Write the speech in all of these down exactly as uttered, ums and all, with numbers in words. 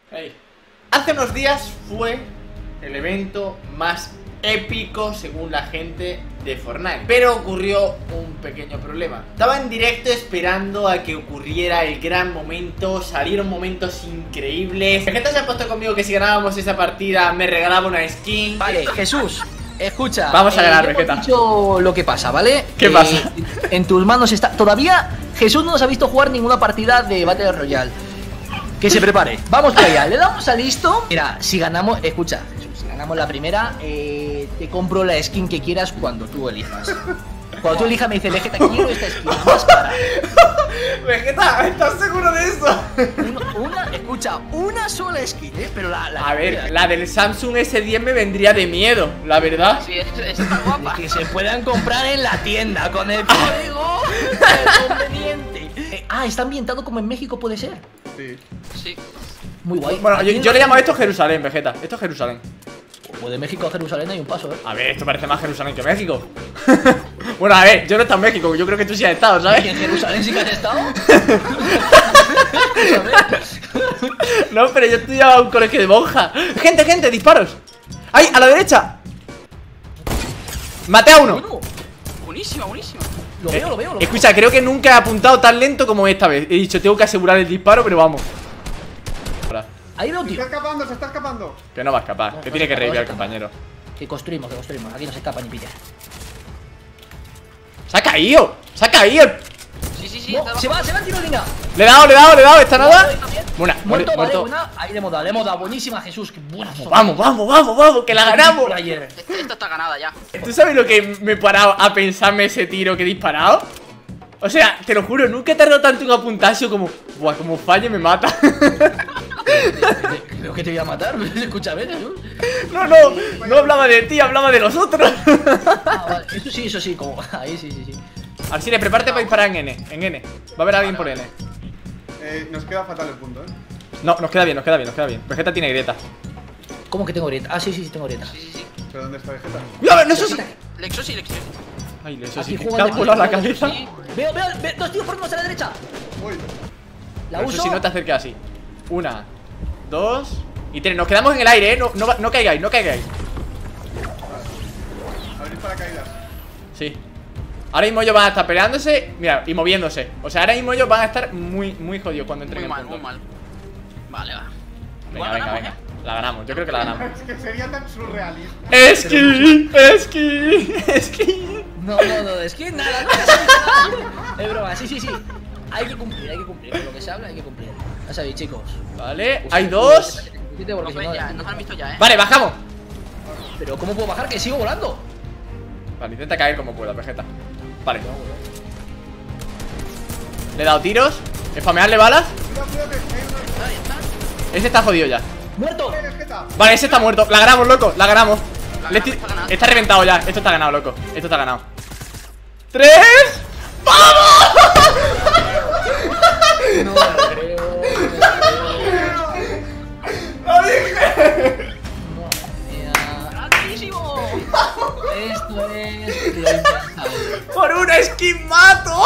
Hey. Hace unos días fue el evento más épico según la gente de Fortnite, pero ocurrió un pequeño problema. Estaba en directo esperando a que ocurriera el gran momento. Salieron momentos increíbles. Vegeta se ha puesto conmigo que si ganábamos esa partida me regalaba una skin. Vale, Jesús, escucha. Vamos a ganar, eh, Vegeta. Dicho lo que pasa, ¿vale? ¿Qué eh, pasa? En tus manos está. Todavía Jesús no nos ha visto jugar ninguna partida de Battle Royale. Que se prepare. Vamos para allá. Le damos a listo. Mira, si ganamos. Escucha, Jesús, si ganamos la primera, eh, te compro la skin que quieras cuando tú elijas. Cuando tú elijas me dice, Vegeta, quiero esta skin más cara. Vegeta, ¿estás seguro de eso? Una, una, escucha, una sola skin, ¿eh? Pero la. la A ver, la del Samsung ese diez me vendría de miedo, la verdad. Sí, es, es tan guapa. Que se puedan comprar en la tienda con el código conveniente. Eh, ah, está ambientado como en México, puede ser. Sí. Sí. Muy guay. Bueno, yo, yo le llamo a esto Jerusalén, Vegeta. Esto es Jerusalén. Pues de México a Jerusalén hay un paso, ¿eh? A ver, esto parece más Jerusalén que México. Bueno, a ver, yo no he estado en México. Yo creo que tú sí has estado, ¿sabes? ¿Y en Jerusalén sí que has estado? No, pero yo estudiaba en un colegio de monjas. Gente, gente, disparos. ¡Ay, a la derecha! Maté a uno. Bueno, Buenísima, buenísima. lo veo, lo veo, lo veo. Escucha, creo que nunca he apuntado tan lento como esta vez. He dicho, tengo que asegurar el disparo, pero vamos. Ahora, Ahí veo un Se está tío. escapando, se está escapando. que no va a escapar, No, que no tiene se que escapa, revivir no al se compañero. Que construimos, que construimos. Aquí no se escapa ni pilla. ¡Se ha caído! ¡Se ha caído! Sí, sí, sí. No, está se va, se va el tiro, Lina. Le he dado, le he dado, le he dado, ¿está nada? Buena, Muerto, vale, muerto. buena. Ahí le hemos dado, le hemos dado. Buenísima, Jesús. Qué buena. Vamos, vamos, vamos, vamos, que la ganamos. Player. Este- Esta está ganada ya. ¿Tú sabes lo que me he parado a pensarme ese tiro que he disparado? O sea, te lo juro, nunca he tardado tanto en apuntarse como... Buah, como falle me mata. Creo que te voy a matar. Escúchame, Jesús. No, no, no hablaba de ti, hablaba de los otros. Ah, vale. Eso sí, eso sí. Como... Ahí sí, sí, sí. Arsile, prepárate para disparar en N, en N. Va a haber alguien por N. Eh, nos queda fatal el punto, eh. No, nos queda bien, nos queda bien, nos queda bien. Vegeta tiene grieta. ¿Cómo que tengo grieta? Ah, sí, sí, sí, tengo grieta. Sí, sí, sí. ¿Pero dónde está Vegeta? ¡Mira, no, eso sí! Lexos y Lexos. Ay, eso Aquí sí, juegan te ha de- volado la cabeza. Sí. Veo, veo, veo dos tíos por a la derecha. Uy, La Pero uso. eso sí, no te acerques así. Una, dos y tres. Nos quedamos en el aire, eh. No, no, va- no caigáis, no caigáis. abrir paracaídas. Sí. Ahora mismo ellos van a estar peleándose, mira, y moviéndose. O sea, ahora mismo ellos van a estar muy, muy jodidos cuando entren Muy en el mal, punto. muy mal. Vale, va. Venga, Igual venga, ganamos, venga. La ganamos, yo creo que la ganamos. Es que sería tan surrealista. ¡Esqui! ¡Esqui! ¡Esqui! No, no, no, es que nada, no, nada. Es broma, sí, sí, sí. Hay que cumplir, hay que cumplir. Con lo que se habla hay que cumplir. Ya sabéis, chicos. Vale, hay dos. Porque Nos si ven no- ya, nos han visto ya, eh. Vale, bajamos. Pero ¿cómo puedo bajar? Que sigo volando. Vale, intenta caer como pueda, Vegeta. Vale. Le he dado tiros. Spamearle balas. Cuidado, cuidado, que hay uno. Ahí está. Ese está jodido ya. ¡Muerto! ¡Eh, Vegeta! Vale, ese está muerto. La ganamos, loco. La ganamos. La Le ganamos, estoy- está ganado. Está reventado ya. Esto está ganado, loco. Esto está ganado. ¡Tres! No lo creo. ¡Lo dije! ¡Grandísimo! Esto es lo impensable. ¡Por una skin mato!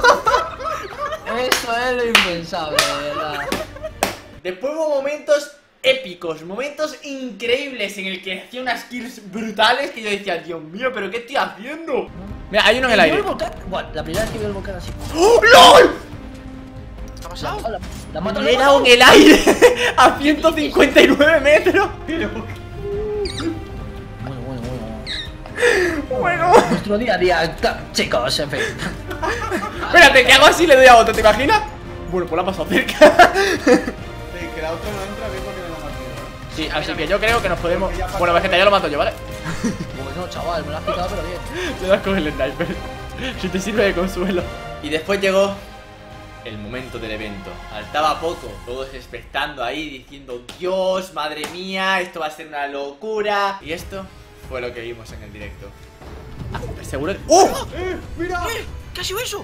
Esto es lo impensable, de verdad. Después hubo momentos épicos, momentos increíbles en el que hacía unas kills brutales que yo decía, Dios mío, ¿pero qué estoy haciendo? Mira, hay uno en el ¿Vio aire. el volcán? Bueno, la primera vez que veo el volcán así. ¡Oh, ¡LOL! ¿Qué ha La, pasado? la, la mato, Le he la dado mato. en el aire a ciento cincuenta y nueve metros. Pero, Bueno, bueno, bueno. bueno. Nuestro día a día, ta- chicos, en fin. Espérate, que hago así y le doy a otro, ¿te imaginas? Bueno, pues la ha pasado cerca. Sí, que la otra no entra bien porque no la matado. Sí, así que yo creo que nos podemos... Bueno, Vegeta, ya lo mato yo, ¿vale? Bueno, chaval, me lo has quitado, pero bien. Le das con el sniper. Si te sirve de consuelo. Y después llegó el momento del evento. Faltaba poco, todos expectando ahí, diciendo, Dios, madre mía, esto va a ser una locura. Y esto fue lo que vimos en el directo. Ah, seguro que... ¡Oh! ¡Eh, mira! ¡Eh! ¿Qué ha sido eso?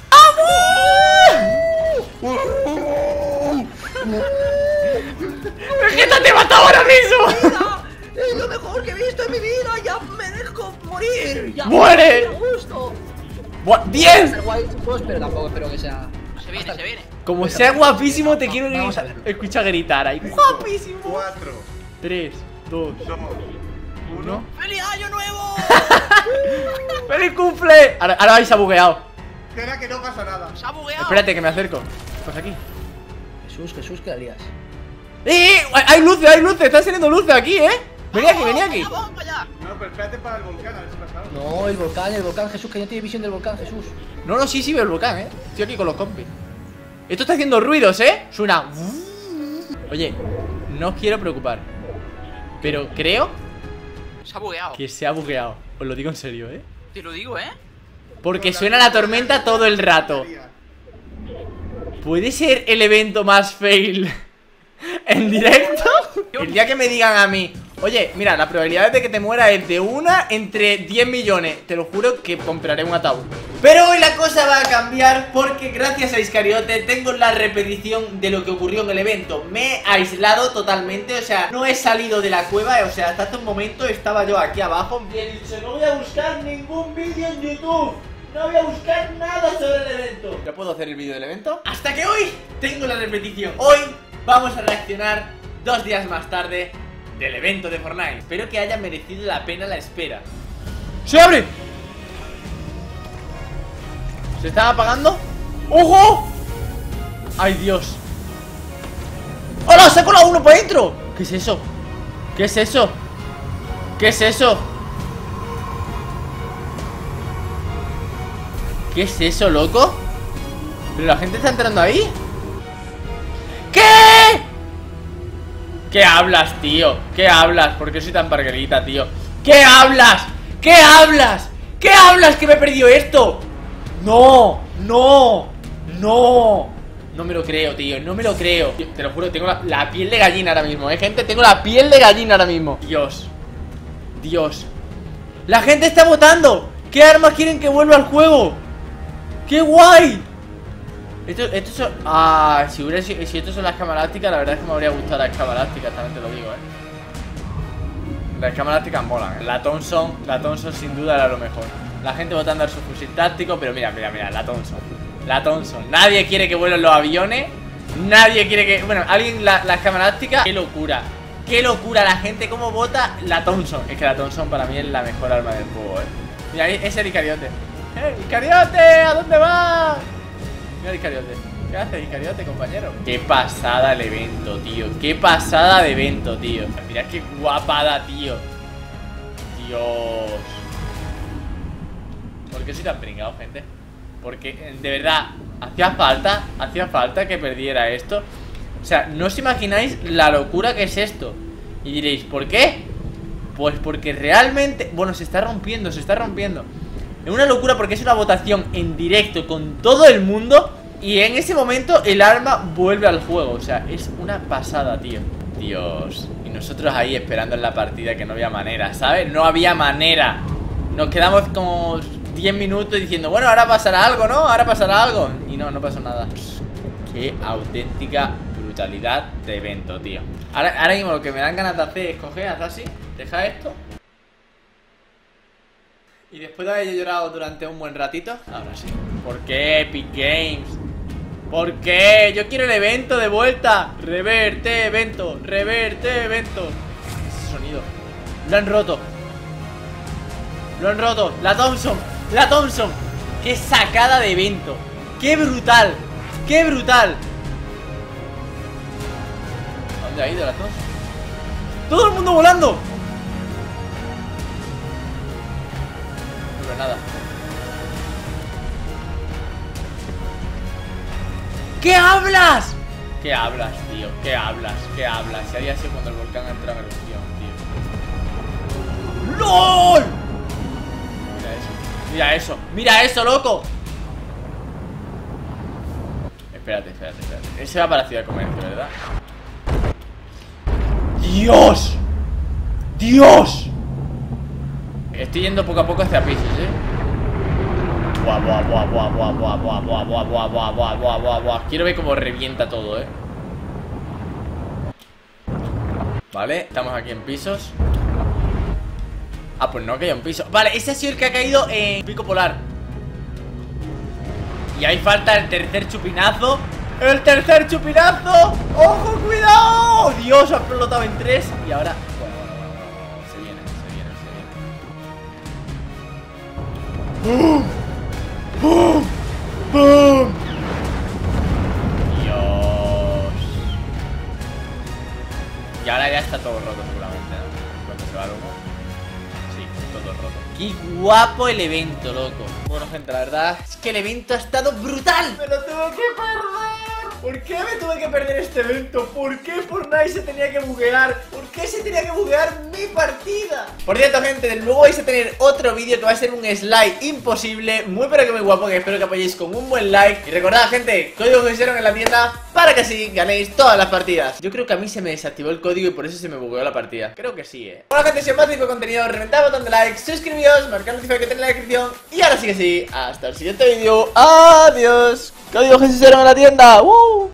¡Vegeta te mataba ahora mismo! Es lo mejor que he visto en mi vida. Ya me dejo morir. Ya ¡Muere! me gusto. Buah, ¡diez! Ser guay, chicos, pero tampoco espero que sea. se viene, se viene. Como sea guapísimo, te quiero Vamos a verlo. escuchar gritar ahí. Cinco, Guapísimo. Cuatro, tres, dos, dos, uno. ¡Feliz año nuevo! ¡Feliz cumple! Ahora, ahora vais a bugueado. Espera que no pasa nada. Se ha bugueado. Espérate que me acerco. Pues aquí. Jesús, Jesús, ¿qué harías? ¡Eh! eh! ¡Hay luces, hay luces! Están saliendo luces aquí, ¿eh? Vení aquí, vení aquí. Vamos para allá. No, pero espérate para el volcán, a ver si pasa algo. No, el volcán, el volcán, Jesús, que no tiene visión del volcán, Jesús. No, no, sí, sí veo el volcán, ¿eh? Estoy aquí con los compis. Esto está haciendo ruidos, ¿eh? Suena. Oye, no os quiero preocupar, pero creo Se ha bugueado. que se ha bugueado. Os lo digo en serio, ¿eh? Te lo digo, ¿eh? Porque suena la tormenta todo el rato. ¿Puede ser el evento más fail en directo? El día que me digan a mí, oye, mira, la probabilidad de que te muera es de una entre diez millones. Te lo juro que compraré un ataúd. Pero hoy la cosa va a cambiar porque gracias a Iscariote tengo la repetición de lo que ocurrió en el evento. Me he aislado totalmente, o sea, no he salido de la cueva. O sea, hasta hace un momento estaba yo aquí abajo y he dicho, no voy a buscar ningún vídeo en YouTube. No voy a buscar nada sobre el evento. ¿Ya puedo hacer el vídeo del evento? Hasta que hoy tengo la repetición. Hoy vamos a reaccionar dos días más tarde del evento de Fortnite. Espero que haya merecido la pena la espera. ¡Se abre! ¿Se estaba apagando? ¡Ojo! ¡Ay, Dios! ¡Hola! ¡Se ha colado uno para adentro! ¿Qué es eso? ¿Qué es eso? ¿Qué es eso? ¿Qué es eso, loco? ¿Pero la gente está entrando ahí? ¿Qué? ¿Qué hablas, tío? ¿Qué hablas? ¿Por qué soy tan parguerita, tío? ¿Qué hablas? ¿Qué hablas? ¿Qué hablas que me he perdido esto? No, no, no. No me lo creo, tío, no me lo creo. Tío, te lo juro, tengo la, la piel de gallina ahora mismo, eh, gente. Tengo la piel de gallina ahora mismo. Dios. Dios. La gente está votando. ¿Qué armas quieren que vuelva al juego? ¡Qué guay! Esto, esto son... Ah, si, hubiera, si, si estos son las camalácticas, la verdad es que me habría gustado las camalácticas, también te lo digo, eh. Las camalácticas molan, ¿eh? La Thompson, la Thompson sin duda era lo mejor. La gente votando al subfusil táctico, pero mira, mira, mira, la Thompson. La Thompson. Nadie quiere que vuelen los aviones. Nadie quiere que... Bueno, alguien, la, las camalácticas. ¡Qué locura! ¡Qué locura! La gente cómo vota la Thompson. Es que la Thompson para mí es la mejor arma del juego, eh. Mira, ese es el Iscariote. ¡Eh, Iscariote! ¿A dónde vas? Mira, Iscariote. ¿Qué haces, Iscariote, compañero? Qué pasada el evento, tío. Qué pasada de evento, tío. Mira qué guapada, tío. Dios. ¿Por qué soy tan pringado, gente? Porque, de verdad, hacía falta, hacía falta que perdiera esto. O sea, no os imagináis la locura que es esto. Y diréis, ¿por qué? Pues porque realmente... Bueno, se está rompiendo, se está rompiendo. Es una locura porque es una votación en directo con todo el mundo. Y en ese momento el arma vuelve al juego. O sea, es una pasada, tío. Dios. Y nosotros ahí esperando en la partida que no había manera, ¿sabes? No había manera. Nos quedamos como diez minutos diciendo, bueno, ahora pasará algo, ¿no? Ahora pasará algo. Y no, no pasó nada. Qué auténtica brutalidad de evento, tío. Ahora, ahora mismo lo que me dan ganas de hacer es coger, hacer así, dejar esto. Y después de haber llorado durante un buen ratito, ahora sí. ¿Por qué Epic Games? ¿Por qué? Yo quiero el evento de vuelta. Reverte evento, reverte evento. ¿Qué es ese sonido? Lo han roto. Lo han roto. La Thompson, la Thompson. Qué sacada de evento. Qué brutal. Qué brutal. ¿A dónde ha ido la Thompson? ¡Todo el mundo volando! Nada. ¿Qué hablas? ¿Qué hablas, tío? ¿Qué hablas? ¿Qué hablas? Si había sido cuando el volcán entró en erupción, tío. ¡LOL! Mira eso. Mira eso. Mira eso, loco. Espérate, espérate, espérate. Ese va para la ciudad de comercio, ¿verdad? ¡Dios! ¡Dios! Estoy yendo poco a poco hacia pisos, ¿eh? Buah, buah, buah, buah, buah, buah, buah, buah, buah, buah, buah, buah, buah, buah, buah. Quiero ver cómo revienta todo, ¿eh? Vale, estamos aquí en pisos. Ah, pues no, que haya un piso. Vale, ese ha sido el que ha caído en Pico Polar. Y ahí falta el tercer chupinazo. ¡El tercer chupinazo! ¡Ojo, cuidado! Dios, ha explotado en tres. Y ahora... Bueno, bueno, bueno, bueno. Se viene, se viene, se viene. ¡Bum! ¡Bum! ¡Bum! Dios. Y ahora ya está todo roto seguramente, ¿no? Cuando se va el humo. Sí, todo roto. ¡Qué guapo el evento, loco! Bueno, gente, la verdad es que el evento ha estado brutal. ¡Me lo tuve que perder! ¿Por qué me tuve que perder este evento? ¿Por qué Fortnite se tenía que buguear? ¿Por qué se tenía que buguear mi partida? Por cierto, gente, luego vais a tener otro vídeo que va a ser un slide imposible, muy pero que muy guapo, que espero que apoyéis con un buen like. Y recordad, gente, código que hicieron en la tienda para que así ganéis todas las partidas. Yo creo que a mí se me desactivó el código y por eso se me bugueó la partida. Creo que sí, eh. Bueno, gente, si os más tipo de contenido, reventad el botón de like, suscribíos, marcad el notificación que tenéis en la descripción. Y ahora sí que sí, hasta el siguiente vídeo. Adiós. Código que se hicieron en la tienda. ¡Uh!